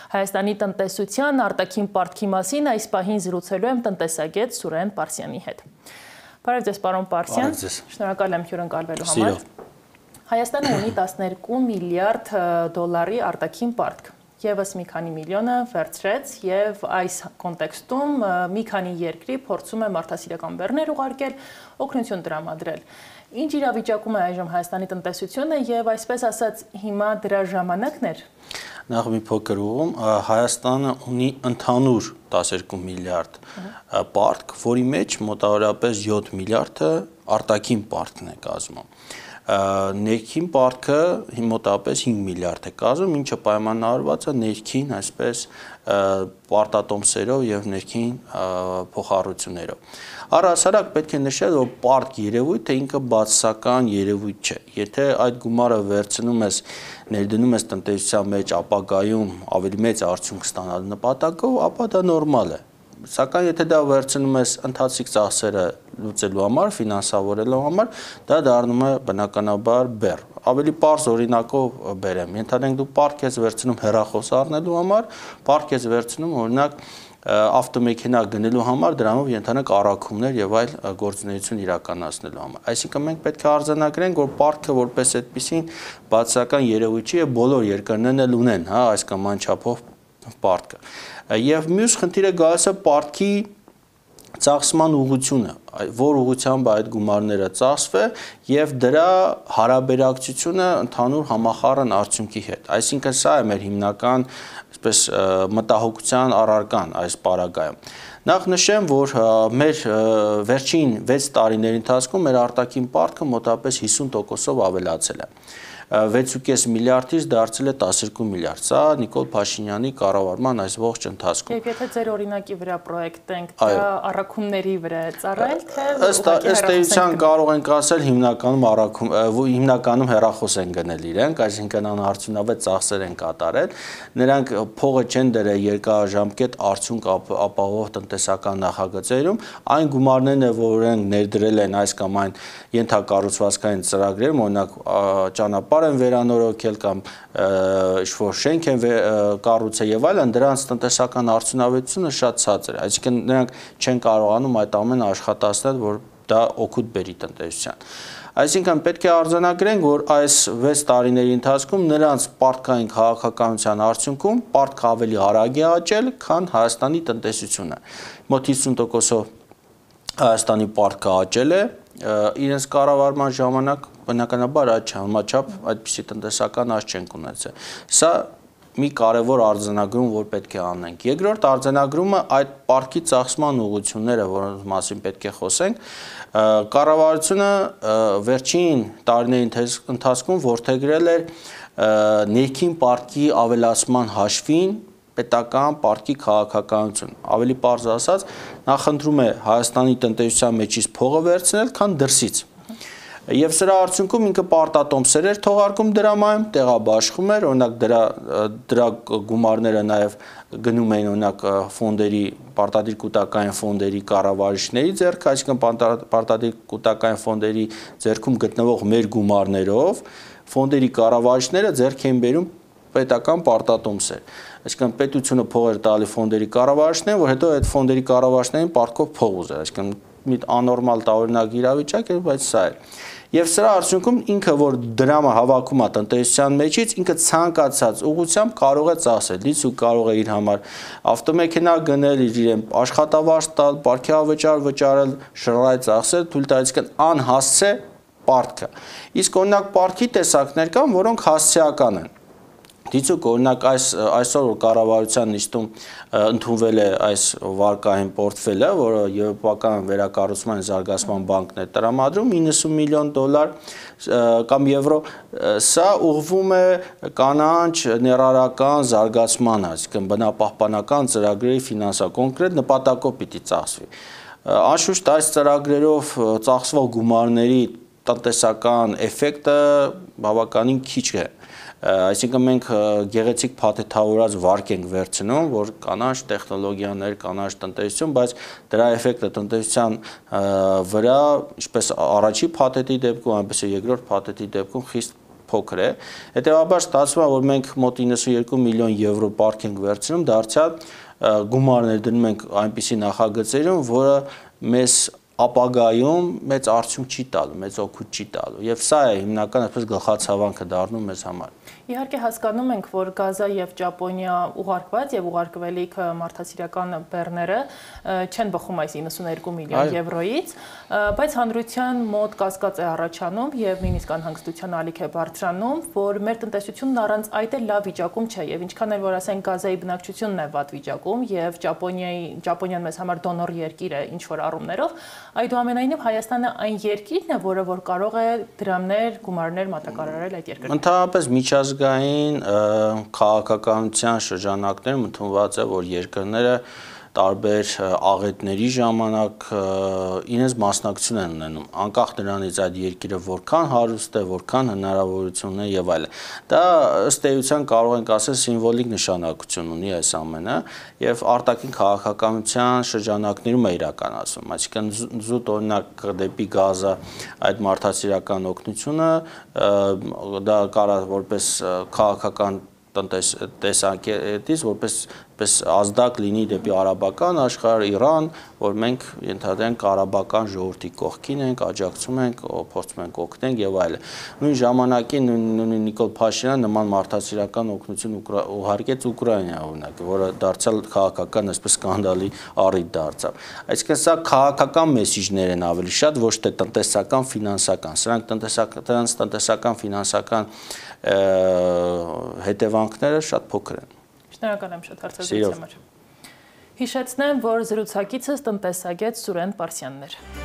Հայաստանի տնտեսության արտաքին պարտքի մասին այս պահին զրուցելու եմ տնտեսագետ Սուրեն Պարսյանի հետ։ Բարև ձեզ, պարոն Պարսյան, շնորհակալ եմ հյուրընկալվելու համար։ Հայաստանը ունի 12 միլիարդ դոլարի արտաքին պարտք, ևս մի քանի միլիոնը վերցրեց եւ այս կոնտեքստում մի քանի երկրի փորձում է մարդասիրական բեռներ ուղարկել, օգնություն տրամադրել։ Ինչ իրավիճակում է այժմ Հայաստանի տնտեսությունը եւ այսպես ասած հիմա դրա ժամանակն էր։ Նախ մի փոքր ուղում, Հայաստանը ունի ընդհանուր 12 միլիարդ պարտք, որի մեջ մոտավորապես 7 միլիարդը արտաքին պարտքն է կազմում։ Ներքին պարտքը մոտավորապես 5 միլիարդ է կազմում, ինչը պայմանավորված է ներքին, այսպես պարտատոմսերով եւ ներքին փոխառություններով։ Առհասարակ պետք է նշել, որ պարտք երևույթը ինքը բացասական երևույթ չէ։ Եթե այդ գումարը վերցնում ես, ներդնում ես տնտեսության մեջ ապագայում ավելի մեծ արդյունք ստանալու նպատակով, ապա դա նորմալ է։ Սակայն եթե դա վերցնում ես ընթացիկ ծախսերը լուծելու համար, ֆինանսավորելու համար, դա դառնում է բնականաբար բեռ։ Ավելի պարզ օրինակով բերեմ, ենթադրենք դու պարտք ես վերցնում հեռախոս առնելու համար, պարտք ես վերցնում օրինակ ավտոմեքենա գնելու համար, դրանով ենթանանք առաքումներ եւ այլ գործունեություն իրականացնելու համար։ Այսինքն մենք պետք է արձանագրենք, որ պարտքը որպես այդպեսին բացասական երևույթ չի եւ բոլոր երկրներն էլ ունեն, հա, այս կամ այն չափով պարտքը։ Եվ մյուս խնդիրը գալիս է պարտքի ծախսման ուղղությունը, որ ուղղությամբ այդ գումարները ծախսվե եւ դրա հարաբերակցությունը ընդհանուր համախառն արդյունքի հետ։ Այսինքն սա է մեր հիմնական, այսպես մտահոգության առարկան այս պարագայում։ Նախ նշեմ, որ մեր վերջին 6 տարիների ընթացքում մեր արտաքին պարտքը մոտավորապես 50%-ով ավելացել է։ 6.5 միլիարդից դարձել է 12 միլիարդ։ Սա Նիկոլ Փաշինյանի կառավարման այս ողջ ընթացքում։ Եվ եթե ձեր օրինակի վրա պրոյեկտենք, դա առաքումների վրա է ծառայել, թե ըստ էության կարող ենք ասել հիմնականում հեռախոս են գնել իրենք, այսինքն անարդյունավետ ծախսեր են կատարել։ Նրանք փողը չեն դրել երկարաժամկետ արդյունք ապահովող տնտեսական նախագծերում, այն գումարներն է, որոնք ներդրել են այս կամ այն ենթակառուցվածքային ծրագրերում, օրինակ ճանապարհ են վերանորոգել կամ ինչ-որ շենք են կառուցել եւ այլն, դրանց տնտեսական արդյունավետությունը շատ ցածր է, այսինքն նրանք չեն կարողանում այդ ամենը աշխատացնել, որ դա օգուտ բերի տնտեսության։ Այսինքն պետք է արձանագրենք, որ այս 6 տարիների ընթացքում նրանց պարտքային քաղաքականության արդյունքում պարտքը ավելի արագ է աճել, քան Հայաստանի տնտեսությունը։ Մոտ 50%-ով Հայաստանի պարտքը աճել է իրենց կառավարման ժամանակ, բնականաբար այդ համաչափ այդպիսի տնտեսական աճ չենք ունեցել։ Սա մի կարևոր արձանագրում, որ պետք է անենք։ Երկրորդ արձանագրումը այդ պարտքի ծախսման ուղղությունները, որոնց մասին պետք է խոսենք, կառավարությունը վերջին տարիների ընթացքում որդեգրել էր ներքին պարտքի ավելացման հաշվին պետական պարտքի քաղաքականություն։ Ավելի պարզ ասած, նախընտրում է Հայաստանի տնտեսության մեջից փողը վերցնել, քան դրսից։ Եվ սրա արդյունքում ինքը պարտատոմսեր էր թողարկում դրամայում, տեղաբաշխում էր, օրինակ դրա գումարները նաև գնում էին օրինակ ֆոնդերի, պարտադիր կൂട്ടակային ֆոնդերի կառավարիչների ձեռք, այսինքն պարտադիր կൂട്ടակային ֆոնդերի ձեռքում գտնվող մեր գումարներով ֆոնդերի կառավարիչները ձեռք էին բերում պետական պարտատոմսեր։ Այսինքն պետությունը փող էր տալի ֆոնդերի կառավարիչներին, որ հետո այդ ֆոնդերի կառավարիչներին պարտքով փող ուզեր, այսինքն մի աննորմալ տարօրինակ իրավիճակ էր, բայց սա էր։ Եվ սրա արդյունքում ինքը, որ դրամը հավաքում է տնտեսության մեջից, ինքը ցանկացած ուղղությամբ կարող է ծախսել, լիցու կարող է իր համար ավտոմեքենա գնել, իրեն աշխատավարձ տալ, պարգևավճար վճարել, շռայլ ծախսել, թույլ տալ, այսինքն անհասցե պարտքը։ Իսկ օրինակ պարտքի տեսակներ կան, որոնք հասցեական են։ Դիցուկ օրինակ այսօր որ կառավարության նիստում ընդունվել է այս վարկային պորտֆելը, որը Եվրոպական վերակառուցման զարգացման բանկն է տրամադրում 90 միլիոն դոլար կամ եվրո, սա ուղղվում է կանանչ ներառական զարգացմանը, այսինքն բնապահպանական ծրագրերի ֆինանսա կոնկրետ նպատակով պիտի ծախսվի։ Անշուշտ այս ծրագրերով ծախսվող գումարների տնտեսական էֆեկտը բավականին քիչ է։ Այսինքն մենք գեղեցիկ փաթեթավորած վարկ ենք վերցնում, որ կանաչ տեխնոլոգիաներ, կանաչ տնտեսություն, բայց դրա էֆեկտը տնտեսության վրա, ինչպես առաջի փաթեթի դեպքում, այնպես երկրորդ փաթեթի դեպքում խիստ փոքր է։ Հետևաբար ստացվում է, որ մենք մոտ 92 միլիոն եվրո պարկ ենք վերցնում, դարձյալ գումարներ դնում ենք այնպիսի նախագծերում, որը մեզ ապագայում մեծ արդյունք չի տալու, մեծ օգուտ չի տալու։ Եվ սա է հիմնական այսպես գլխացավանքը դառնում մեզ համար։ Իհարկե հասկանում ենք, որ Գազա եւ Ճապոնիա ուղարկված եւ ուղարկվելիք մարդասիրական բեռները չեն բխում այս 92 միլիոն եվրոից, բայց հանրության մոտ կասկած է առաջանում եւ նույնիսկ անհանգստության ալիք է բարձրանում, որ մեր տնտեսությունն առանց այդ էլ լավ վիճակում չէ եւ ինչքան էլ որ ասենք Գազայի բնակչությունն է վատ վիճակում եւ Ճապոնիան մեզ համար դոնոր երկիր է ինչ որ առումներով, այդուամենայնիվ Հայաստանը այն երկիրն է, որը որ կարող է դրամներ, գումարներ մատակարարել այդ երկրին։ Ընդհանրապես միջազգային քաղաքականության շրջանակներում ընդունված է, որ երկրները տարբեր աղետների ժամանակ իրենց մասնակցություն են ունենում, անկախ նրանից այդ երկիրը որքան հարուստ է, որքան հնարավորություն է եւ այլն։ Դա ըստ էության կարող ենք ասել սիմվոլիկ նշանակություն ունի այս ամենը եւ արտաքին քաղաքականության շրջանակներում է իրականացվում, այսինքն զուտ օրինակ դեպի Գազա այդ մարդասիրական օգնությունը դա կարող որպես քաղաքական տեսանկյունից որպես ազդակ լինի դեպի արաբական աշխարհ, Իրան, որ մենք ենթադրենք կարաբական ժողովրդի կողքին ենք, աջակցում ենք, փորձում ենք օգնենք եւ այլն։ Նույն ժամանակին նույն Նիկոլ Փաշինյանը նման մարդասիրական օգնություն ուղարկեց Ուկրաինա, օրինակ, որը դարձյալ քաղաքական այսպես սկանդալի առիթ դարձավ։ Այսինքն սա քաղաքական մեսիջներ են ավելի շատ, ոչ թե տնտեսական, ֆինանսական։ Սրանք տնտեսական, ֆինանսական հետևանքները շատ փոքր են։ Շնորհակալ եմ շատ հարցազրույցի համար։ Հիշեցնեմ, որ զրուցակիցս տնտեսագետ Սուրեն Պարսյանն էր։